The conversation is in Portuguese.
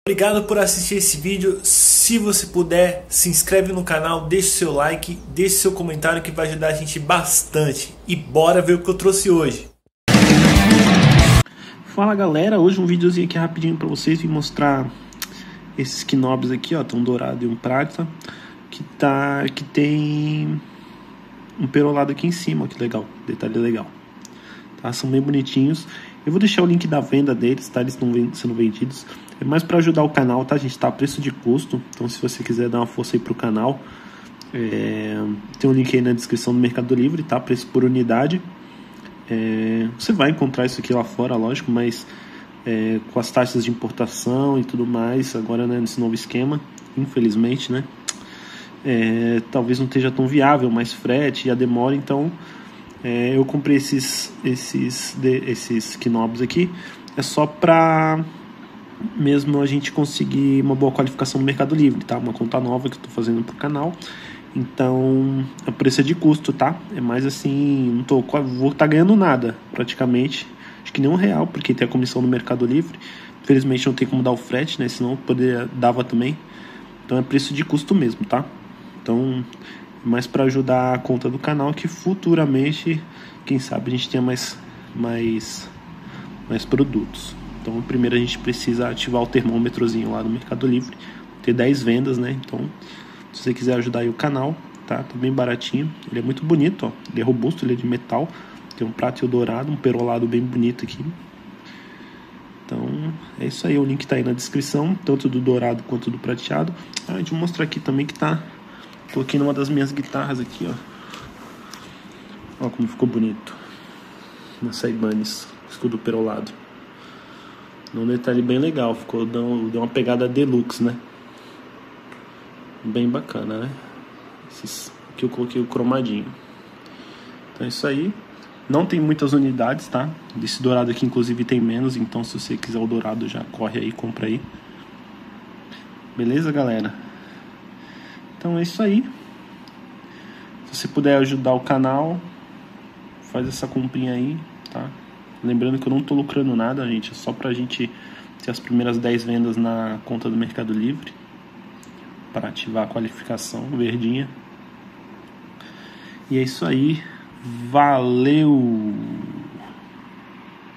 Obrigado por assistir esse vídeo. Se você puder, se inscreve no canal, deixe seu like, deixe seu comentário que vai ajudar a gente bastante. E bora ver o que eu trouxe hoje. Fala galera, hoje um videozinho aqui rapidinho pra vocês, vim mostrar esses Knobs aqui, ó, tem um dourado e um prata, que tem um perolado aqui em cima, ó, que legal, detalhe legal, tá? São bem bonitinhos. Eu vou deixar o link da venda deles, tá? Eles estão sendo vendidos. É mais para ajudar o canal, tá, gente? Tá a preço de custo. Então, se você quiser dar uma força aí pro canal, tem um link aí na descrição do Mercado Livre, tá? Preço por unidade. Você vai encontrar isso aqui lá fora, lógico, mas com as taxas de importação e tudo mais, agora, né, nesse novo esquema, infelizmente, né? Talvez não esteja tão viável, mais frete e a demora, então eu comprei esses Knobs aqui. É só pra mesmo a gente conseguir uma boa qualificação no Mercado Livre, tá? Uma conta nova que eu tô fazendo pro canal. Então, o preço é de custo, tá? É mais assim, vou estar ganhando nada, praticamente. Acho que nem R$1, porque tem a comissão no Mercado Livre. Infelizmente não tem como dar o frete, né? Senão dava também. Então é preço de custo mesmo, tá? Então, é mais para ajudar a conta do canal, que futuramente, quem sabe, a gente tenha mais produtos. Então, primeiro a gente precisa ativar o termômetrozinho lá no Mercado Livre, ter 10 vendas, né? Então, se você quiser ajudar aí o canal, tá bem baratinho. Ele é muito bonito, ó. Ele é robusto, ele é de metal. Tem um prata e o dourado, um perolado bem bonito aqui. Então, é isso aí. O link tá aí na descrição, tanto do dourado quanto do prateado. Deixa eu mostrar aqui também que tô aqui numa das minhas guitarras aqui, ó. Ó como ficou bonito. Nessa Ibanez, escudo perolado. Um detalhe bem legal, deu uma pegada deluxe, né? Bem bacana, né? Aqui eu coloquei o cromadinho. Então é isso aí. Não tem muitas unidades, tá? Desse dourado aqui inclusive tem menos, então se você quiser o dourado já corre aí, compra aí. Beleza, galera? Então é isso aí. Se você puder ajudar o canal, faz essa comprinha aí, tá? Lembrando que eu não tô lucrando nada, gente. É só pra gente ter as primeiras 10 vendas na conta do Mercado Livre, para ativar a qualificação verdinha. E é isso aí. Valeu!